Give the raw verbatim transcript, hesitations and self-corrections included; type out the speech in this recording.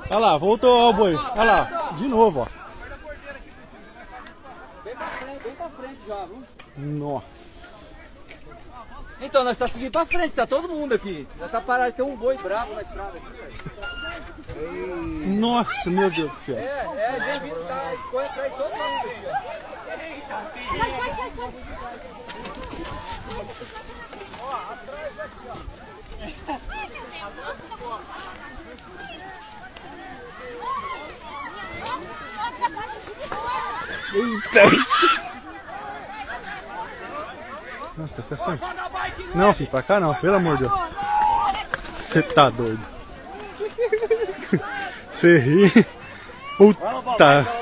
Olha lá, voltou ó, o boi. Olha lá, de novo, ó. Bem pra frente, bem pra frente já, viu? Nossa. Então, nós estamos seguindo pra frente, tá todo mundo aqui. Já tá parado, tem um boi bravo na estrada aqui, velho. Nossa, meu Deus do céu. É, é, a gente tá, corre atrás de todo mundo aqui, ó. Ó, atrás aqui, ó. Eita. Nossa, tá estação. Não, filho, pra cá não, pelo amor de Deus. Você tá doido. Você ri. Puta.